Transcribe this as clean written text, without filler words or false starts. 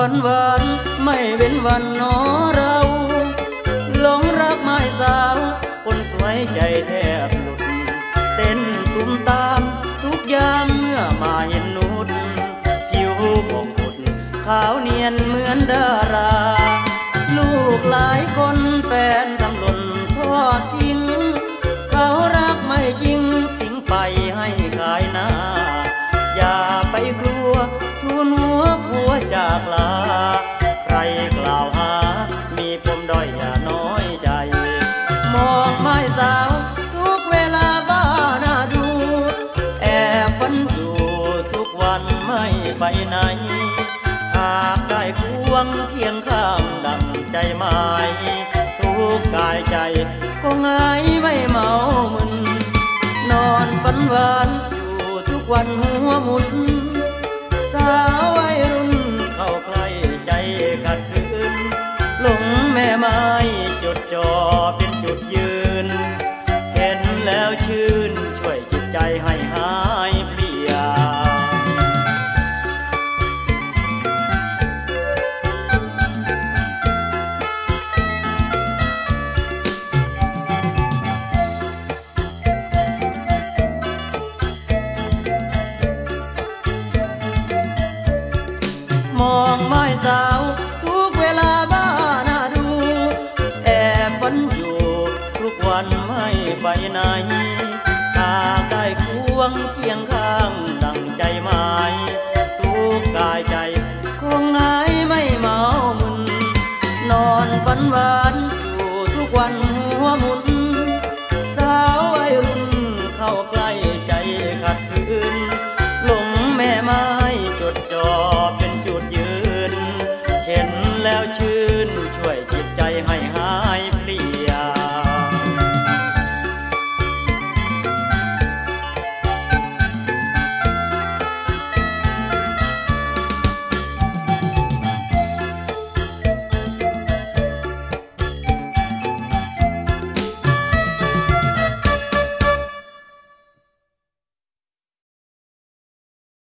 ฝันหวานไม่เว้นวันนอเราหลงรักไม่สาวคนสวยใจแทบหลุดเต้นตุ้มตามทุกยามเมื่อมาเห็นนุชผิวผ่องผุดขาวเนียนเหมือนดาราลูกหลายคนแฟนทำหล่นทอดทิ้งเขารักไม่จริงทิ้งไปให้ขายหน้าอย่าไปกลัวทูลหัวผัวจากลาใครกล่าวหามีปมด้อยอย่าน้อยใจมองไม้สาวทุกเวลาบ้าน่าดูแอบฝันอยู่ทุกวันไม่ไปไหนหากได้ควงเคียงข้างดังใจหมายทุกกายใจก็หายไม่เมามึนนอนฝันหวานอยู่ทุกวันหัวหมุนสาววัยรุ่นเข้าใกล้ใจขัดขืนหลงแม่ไม้จดจ่อเป็นจุดยืนเห็นแล้วชื่นช่วยจิตใจให้หายเพลียมองไม้สาวทุกเวลาบ้าน่าดูแอบฝันอยู่ทุกวันไม่ไปไหนหากได้ควงเคียงข้างดังใจหมายทุกกายใจ